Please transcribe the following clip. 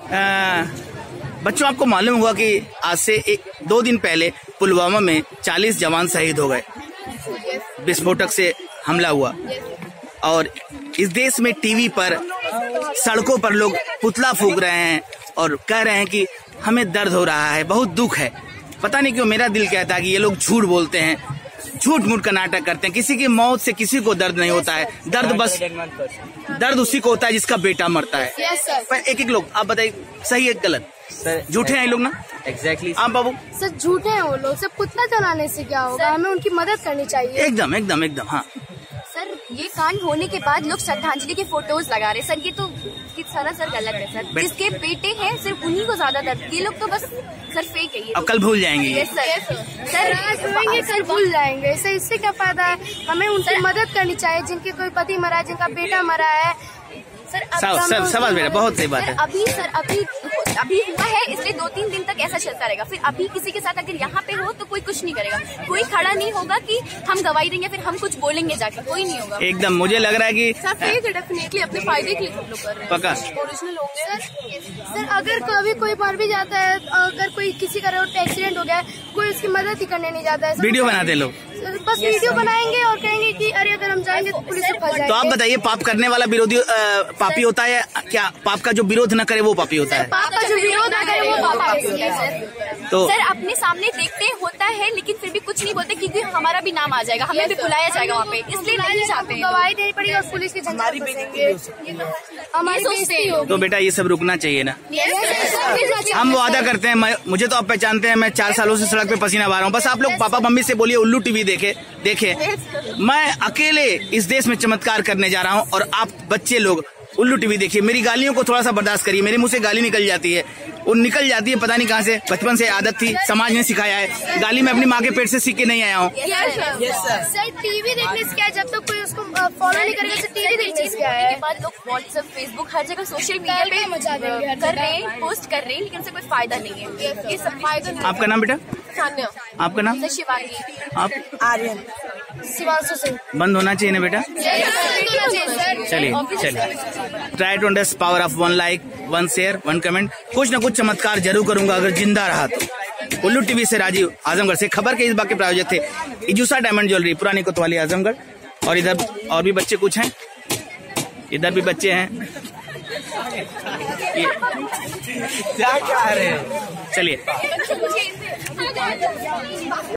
बच्चों, आपको मालूम होगा कि आज से 2 दिन पहले पुलवामा में 40 जवान शहीद हो गए, विस्फोटक से हमला हुआ। और इस देश में टीवी पर, सड़कों पर लोग पुतला फूंक रहे हैं और कह रहे हैं कि हमें दर्द हो रहा है, बहुत दुख है। पता नहीं क्यों मेरा दिल कहता है कि ये लोग झूठ बोलते हैं, झूठ मूठ का नाटक करते हैं। किसी की मौत से किसी को दर्द नहीं होता है। दर्द उसी को होता है जिसका बेटा मरता है। पर एक लोग, आप बताइए सही है गलत? झूठे हैं ये लोग ना? एग्जैक्टली। आप बाबू? सर झूठे हैं वो लोग। सर पुतला जलाने से क्या होगा? हमें उनकी मदद करनी चाहिए। एकदम एकदम एकदम। हाँ सर, ये कांड होने के बाद लोग श्रद्धांजलि के फोटोज लगा रहे। सर ये तो सरासर गलत है सर। जिसके बेटे हैं सिर्फ उन्हीं को ज्यादा दर्द, ये लोग तो बस सर फेक है ये। अब कल भूल जाएंगे ये। सर आज रोएंगे, कल भूल जाएंगे। सर इससे क्या फायदा है? हमें उनकी मदद करनी चाहिए जिनके कोई पति मरा है, जिनका बेटा मरा है। सर सवाल बेटा बहुत सही बात है। अभी हुआ है, इसलिए 2-3 दिन तक ऐसा चलता रहेगा। फिर अभी किसी के साथ अगर यहाँ पे हो तो कोई कुछ नहीं करेगा, कोई खड़ा नहीं होगा कि हम गवाही देंगे फिर हम कुछ बोलेंगे जाके, कोई नहीं होगा। एकदम मुझे लग रहा है कि डेफिनेटली अपने फायदे के लिए लोग कर रहे हैं। पक्का ओरिजिनल होंगे। सर अगर कभी कोई मर भी जाता है, अगर कोई किसी का रोड पे एक्सीडेंट हो गया है, कोई उसकी मदद ही करने नहीं जाता है। वीडियो बनाते लोग, बस वीडियो बनाएंगे और कहेंगे कि अरे अगर हम जाएंगे तो पुलिस से फंस जाएंगे। तो आप बताइए, पाप करने वाला विरोधी पापी होता है क्या? पाप का जो विरोध न करे वो पापी होता है? पाप का जो विरोध न करे वो पापी होता है। तो सर अपने सामने देखते होता है लेकिन फिर भी कुछ नहीं बोलते क्योंकि हमारा भी नाम आ जाएगा, हमें भी बुलाया जाएगा वहाँ पे, इसलिए नहीं चाहते। गवाही देनी पड़ेगी और पुलिस की हमारी बेइज्जती होगी। तो बेटा ये सब रुकना चाहिए ना। हम वादा करते हैं, मुझे तो आप पहचानते हैं, मैं 4 सालों से सड़क पे पसीना बहा रहा हूँ। बस आप लोग पापा मम्मी से बोलिए उल्लू टीवी देखे। मैं अकेले इस देश में चमत्कार करने जा रहा हूँ और आप बच्चे लोग उल्लू टीवी देखिए। मेरी गालियों को थोड़ा सा बर्दाश्त करिए। मेरे मुंह से गाली निकल जाती है, वो निकल जाती है पता नहीं कहाँ से, बचपन से आदत थी, समाज ने सिखाया है। गाली मैं अपनी माँ के पेट से सीख के नहीं आया हूँ। सर टीवी देखने से क्या, जब तक कोई उसको फॉलो नहीं करेगा तो टीवी देखने से क्या है? लोग व्हाट्सएप, फेसबुक, हर जगह सोशल मीडिया पे कर रहे हैं, पोस्ट कर रहे हैं, लेकिन उससे कोई फायदा नहीं है। ये सब फायदा नहीं। आपका नाम बेटा? सान्या। आपका नाम? शिवांगी। आप? आर्यन। शिवांशु सिंह। बंद होना चाहिए ना बेटा? चलिए try to understand power of 1 like 1 share 1 comment. कुछ ना कुछ चमत्कार जरूर करूंगा अगर जिंदा रहा तो। उल्लू टीवी से राजीव, आजमगढ़ से। खबर के इस बात के प्रायोजक थे इजूसा डायमंड ज्वेलरी, पुरानी कोतवाली, आजमगढ़। और इधर और भी बच्चे कुछ हैं, इधर भी बच्चे हैं। क्या कह रहे हैं? चलिए।